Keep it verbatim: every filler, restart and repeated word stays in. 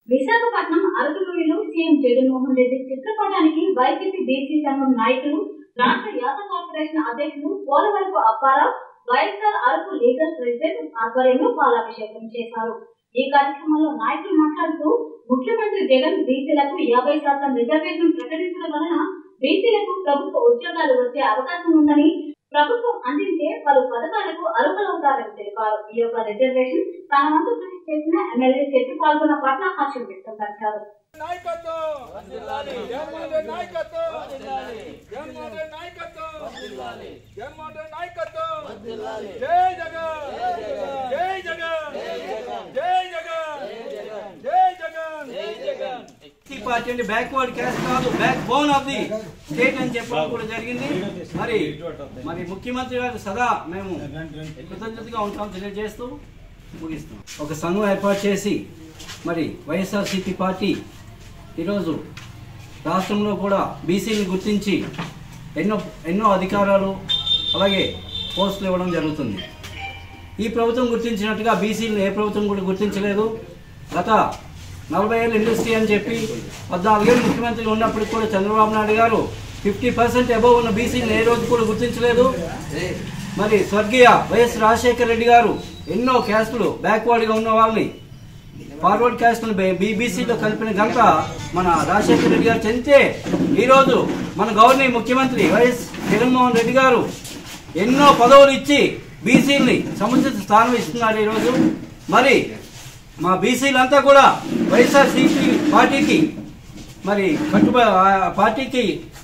విశాఖపట్నం అరకులోయలో సీఎం జగన్మోహన్ రెడ్డి చిత్రపటానికి వైసీపీ బీసీ సంఘం నాయకులు, రాష్ట్ర యాత కార్పొరేషన్ అధ్యక్షులు పోలవరపు అప్పారావు, వైఎస్ఆర్ అరకు లీగల్ ప్రెసిడెంట్ ఆధ్వర్యంలో పాలాభిషేకం చేశారు. ఈ కార్యక్రమంలో నాయకులు మాట్లాడుతూ ముఖ్యమంత్రి జగన్ బీసీలకు యాభై శాతం రిజర్వేషన్ ప్రకటించడం వలన బీసీలకు ప్రభుత్వ ఉద్యోగాలు వచ్చే అవకాశం ఉందని, ప్రభుత్వం అందించే పలు పథకాలకు అర్హులవుతారని తెలిపారు. ఈ యొక్క రిజర్వేషన్ తన వంతు కృషి చేసిన ఎమ్మెల్యే చెట్టు పాల్గొన్న పట్ల హర్షం వ్యక్తం పరిచారు. పార్టీ బ్యాక్వర్డ్ క్యాస్ట్ కాదు, backbone of the state అని చెప్పడం కూడా జరిగింది. మరి మరి ముఖ్యమంత్రి గారు సదా మేము కృతజ్ఞతగా ఉంటాం తెలియజేస్తూ ముగిస్తాం. ఒక సంఘం ఏర్పాటు చేసి మరి వైఎస్ఆర్సీపీ పార్టీ ఈరోజు రాష్ట్రంలో కూడా బీసీని గుర్తించి ఎన్నో ఎన్నో అధికారాలు అలాగే పోస్టులు ఇవ్వడం జరుగుతుంది. ఈ ప్రభుత్వం గుర్తించినట్టుగా బీసీలను ఏ ప్రభుత్వం కూడా గుర్తించలేదు. గత నలభై ఏళ్ళు ఇండస్ట్రీ అని చెప్పి పద్నాలుగేళ్ళు ముఖ్యమంత్రి ఉన్నప్పుడు కూడా చంద్రబాబు నాయుడు గారు ఫిఫ్టీ పర్సెంట్ అబవ్ ఉన్న బీసీని ఏ రోజు కూడా గుర్తించలేదు. మరి స్వర్గీయ వైఎస్ రాజశేఖర రెడ్డి గారు ఎన్నో క్యాస్టులు బ్యాక్వర్డ్గా ఉన్న వాళ్ళని ఫార్వర్డ్ క్యాస్టులు బీసీలో కలిపిన ఘనత మన రాజశేఖర రెడ్డి గారు చెందితే ఈరోజు మన గవర్నర్ ముఖ్యమంత్రి వైఎస్ జగన్మోహన్ రెడ్డి గారు ఎన్నో పదవులు ఇచ్చి బీసీలని సముచిత స్థానం ఇస్తున్నారు. ఈరోజు మరి మా బీసీలంతా కూడా వైఎస్ఆర్సీపీ పార్టీకి మరి కట్టుబ పార్టీకి